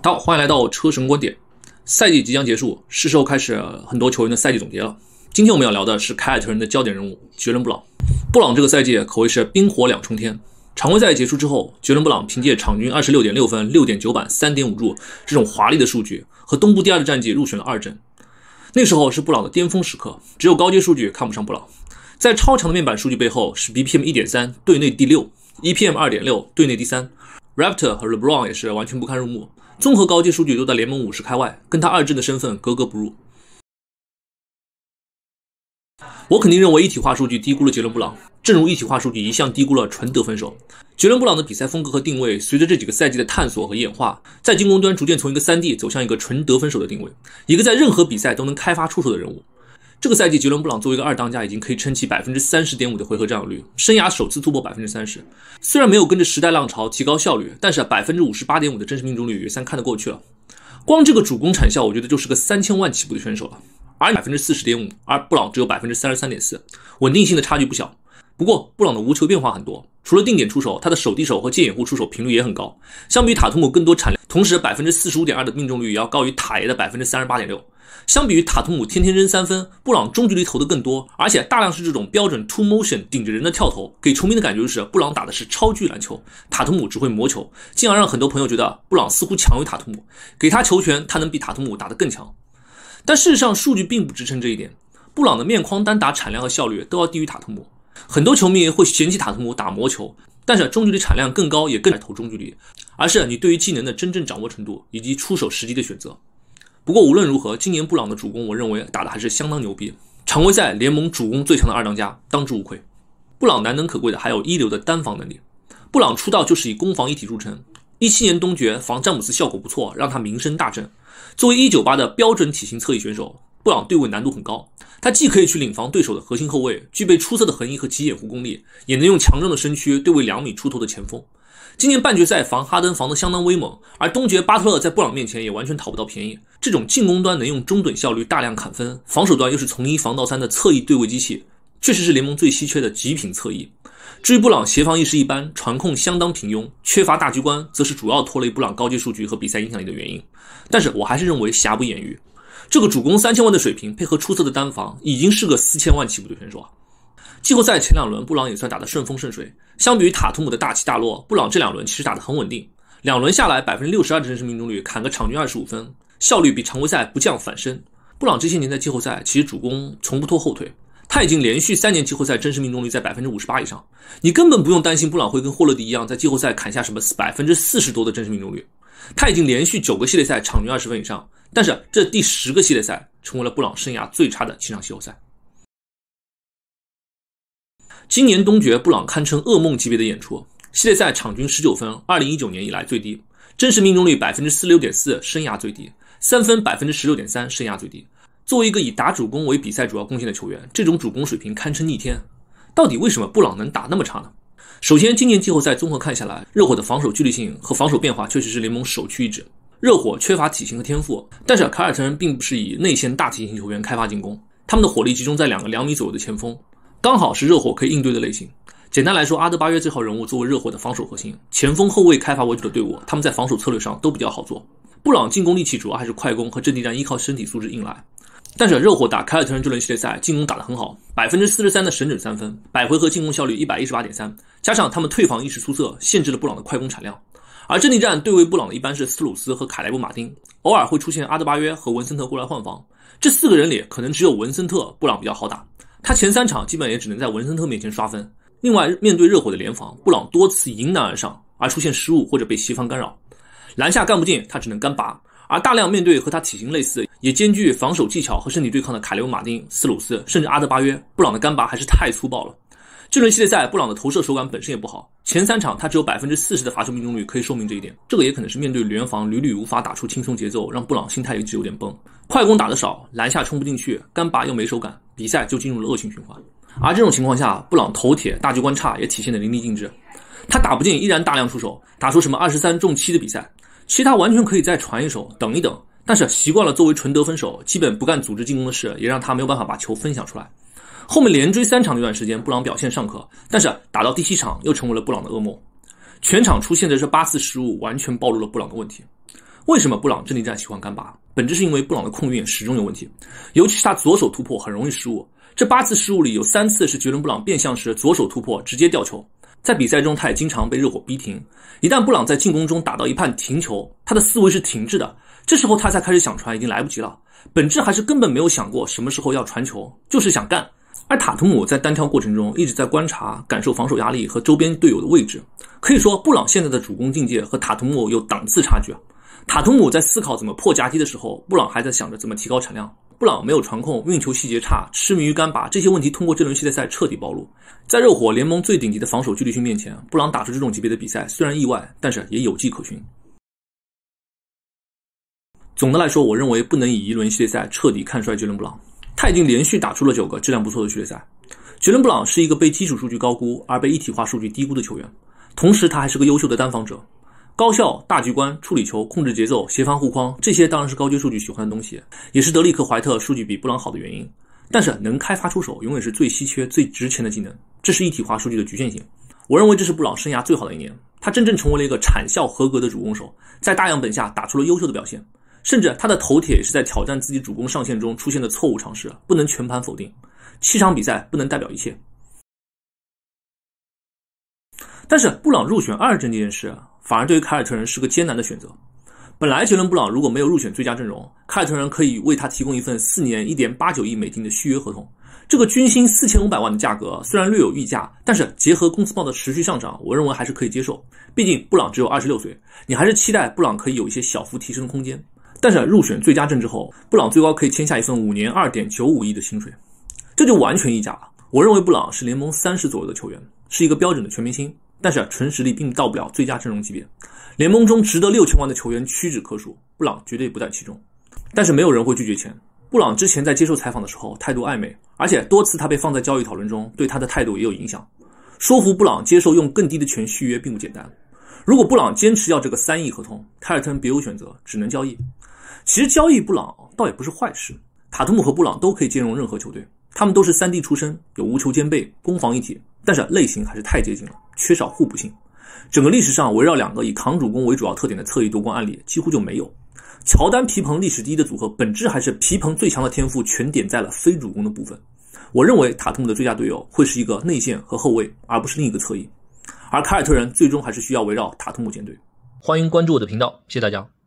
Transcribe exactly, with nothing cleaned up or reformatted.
好，欢迎来到车神观点。赛季即将结束，是时候开始很多球员的赛季总结了。今天我们要聊的是凯尔特人的焦点人物杰伦布朗。布朗这个赛季可谓是冰火两重天。常规赛结束之后，杰伦布朗凭借场均 二十六点六 分、六点九板、三点五助这种华丽的数据，和东部第二的战绩入选了二阵。那时候是布朗的巅峰时刻，只有高阶数据看不上布朗。在超强的面板数据背后是 B P M 一点三 队内第六 ，E P M 二点六 队内第三。Raptor 和 LeBron 也是完全不堪入目，综合高阶数据都在联盟五十开外，跟他二阵的身份格格不入。我肯定认为一体化数据低估了杰伦布朗，正如一体化数据一向低估了纯得分手。杰伦布朗的比赛风格和定位随着这几个赛季的探索和演化，在进攻端逐渐从一个 三 D 走向一个纯得分手的定位，一个在任何比赛都能开发出手的人物。这个赛季杰伦布朗作为一个二当家，已经可以撑起 百分之三十点五 的回合占有率，生涯首次突破 百分之三十。 虽然没有跟着时代浪潮提高效率，但是 百分之五十八点五 的真实命中率也算看得过去了。光这个主攻产效我觉得就是个三千万起步的选手了，而 百分之四十点五， 而布朗只有 百分之三十三点四， 稳定性的差距不小。不过布朗的无球变化很多，除了定点出手，他的手递手和接掩护出手频率也很高，相比于塔图姆更多产量，同时 百分之四十五点二 的命中率也要高于塔爷的 百分之三十八点六。相比于塔图姆天天扔三分，布朗中距离投的更多，而且大量是这种标准 two motion 顶着人的跳投，给球迷的感觉就是布朗打的是超巨篮球，塔图姆只会磨球，进而让很多朋友觉得布朗似乎强于塔图姆，给他球权他能比塔图姆打得更强。但事实上数据并不支撑这一点，布朗的面框单打产量和效率都要低于塔图姆。很多球迷会嫌弃塔图姆打磨球，但是中距离产量更高也更爱投中距离，而是你对于技能的真正掌握程度以及出手时机的选择。不过无论如何，今年布朗的主攻我认为打的还是相当牛逼，常规赛联盟主攻最强的二当家，当之无愧。布朗难能可贵的还有一流的单防能力。布朗出道就是以攻防一体著称，一七年东决防詹姆斯效果不错，让他名声大振。作为一九八的标准体型侧翼选手，布朗对位难度很高，他既可以去领防对手的核心后卫，具备出色的横移和急掩护功力，也能用强壮的身躯对位两米出头的前锋。今年半决赛防哈登防得相当威猛，而东决巴特勒在布朗面前也完全讨不到便宜。这种进攻端能用中等效率大量砍分，防守端又是从一防到三的侧翼对位机器，确实是联盟最稀缺的极品侧翼。至于布朗协防意识一般，传控相当平庸，缺乏大局观，则是主要拖累布朗高阶数据和比赛影响力的原因。但是我还是认为瑕不掩瑜，这个主攻三千万的水平配合出色的单防，已经是个四千万起步的选手啊。季后赛前两轮布朗也算打得顺风顺水，相比于塔图姆的大起大落，布朗这两轮其实打得很稳定，两轮下来 百分之六十二 的真实命中率，砍个场均二十五分，效率比常规赛不降反升。布朗这些年在季后赛其实主攻从不拖后腿，他已经连续三年季后赛真实命中率在 百分之五十八 以上，你根本不用担心布朗会跟霍勒迪一样在季后赛砍下什么 百分之四十 多的真实命中率。他已经连续九个系列赛场均二十分以上，但是这第十个系列赛成为了布朗生涯最差的七场季后赛。今年东决布朗堪称噩梦级别的演出，系列赛场均十九分，二零一九年以来最低，真实命中率 百分之四十六点四 生涯最低，三分 百分之十六点三 生涯最低。作为一个以打主攻为比赛主要贡献的球员，这种主攻水平堪称逆天。到底为什么布朗能打那么差呢？首先今年季后赛综合看下来，热火的防守距离性和防守变化确实是联盟首屈一指。热火缺乏体型和天赋，但是凯尔特人并不是以内线大体型球员开发进攻，他们的火力集中在两个两米左右的前锋，刚好是热火可以应对的类型。简单来说，阿德巴约这号人物作为热火的防守核心，前锋后卫开发为主的队伍，他们在防守策略上都比较好做。布朗进攻利器主要还是快攻和阵地战，依靠身体素质硬来。但是热火打凯尔特人这轮系列赛进攻打得很好， 百分之四十三 的神准三分，百回合进攻效率 一百一十八点三， 加上他们退防意识出色，限制了布朗的快攻产量。而阵地战对位布朗的一般是斯鲁斯和凯莱布马丁，偶尔会出现阿德巴约和文森特过来换防，这四个人里可能只有文森特布朗比较好打，他前三场基本也只能在文森特面前刷分。另外面对热火的联防，布朗多次迎难而上，而出现失误或者被协防干扰，篮下干不进他只能干拔。而大量面对和他体型类似也兼具防守技巧和身体对抗的凯留马丁、斯鲁斯甚至阿德巴约，布朗的干拔还是太粗暴了。这轮系列赛布朗的投射手感本身也不好，前三场他只有 百分之四十 的罚球命中率可以说明这一点。这个也可能是面对联防屡屡无法打出轻松节奏，让布朗心态一直有点崩，快攻打得少，篮下冲不进去，干拔又没手感，比赛就进入了恶性循环。而这种情况下，布朗头铁大局观差也体现得淋漓尽致，他打不进依然大量出手，打出什么二十三中七的比赛，其实他完全可以再传一手等一等，但是习惯了作为纯得分手基本不干组织进攻的事，也让他没有办法把球分享出来。后面连追三场那段时间布朗表现尚可，但是打到第七场又成为了布朗的噩梦，全场出现的这八次失误完全暴露了布朗的问题。 为什么布朗阵地战喜欢干拔？本质是因为布朗的控运始终有问题，尤其是他左手突破很容易失误。这八次失误里有三次是杰伦布朗变向时左手突破直接掉球。在比赛中他也经常被热火逼停，一旦布朗在进攻中打到一半停球，他的思维是停滞的，这时候他才开始想传已经来不及了，本质还是根本没有想过什么时候要传球，就是想干。而塔图姆在单挑过程中一直在观察感受防守压力和周边队友的位置，可以说布朗现在的主攻境界和塔图姆有档次差距。塔图姆在思考怎么破夹击的时候，布朗还在想着怎么提高产量。布朗没有传控，运球细节差，痴迷于干拔，这些问题通过这轮系列赛彻底暴露。在热火联盟最顶级的防守纪律性面前，布朗打出这种级别的比赛虽然意外，但是也有迹可循。总的来说，我认为不能以一轮系列赛彻底看衰杰伦布朗，他已经连续打出了九个质量不错的系列赛。杰伦布朗是一个被基础数据高估而被一体化数据低估的球员，同时他还是个优秀的单防者。高效、大局观、处理球、控制节奏、协防护框，这些当然是高阶数据喜欢的东西，也是德里克·怀特数据比布朗好的原因。但是能开发出手永远是最稀缺、最值钱的技能，这是一体化数据的局限性。我认为这是布朗生涯最好的一年，他真正成为了一个产效合格的主攻手，在大样本下打出了优秀的表现，甚至他的头铁也是在挑战自己主攻上限中出现的错误尝试，不能全盘否定。七场比赛不能代表一切。但是布朗入选二阵这件事反而对于凯尔特人是个艰难的选择。本来杰伦布朗如果没有入选最佳阵容，凯尔特人可以为他提供一份四年 一点八九亿美金的续约合同，这个均薪四千五百万的价格虽然略有溢价，但是结合公司报的持续上涨，我认为还是可以接受。毕竟布朗只有二十六岁，你还是期待布朗可以有一些小幅提升的空间。但是入选最佳阵之后，布朗最高可以签下一份五年 二点九五亿的薪水，这就完全溢价了。我认为布朗是联盟三十左右的球员，是一个标准的全明星，但是纯实力并到不了最佳阵容级别。联盟中值得六千万的球员屈指可数，布朗绝对不在其中。但是没有人会拒绝钱。布朗之前在接受采访的时候态度暧昧，而且多次他被放在交易讨论中，对他的态度也有影响。说服布朗接受用更低的钱续约并不简单。如果布朗坚持要这个三亿合同，凯尔特人别无选择，只能交易。其实交易布朗倒也不是坏事，塔图姆和布朗都可以兼容任何球队，他们都是 三 D 出身，有无球兼备，攻防一体，但是类型还是太接近了，缺少互补性。整个历史上围绕两个以扛主攻为主要特点的侧翼夺冠案例几乎就没有。乔丹皮蓬历史第一的组合，本质还是皮蓬最强的天赋全点在了非主攻的部分。我认为塔图姆的最佳队友会是一个内线和后卫，而不是另一个侧翼。而凯尔特人最终还是需要围绕塔图姆建队。 欢迎关注我的频道，谢谢大家。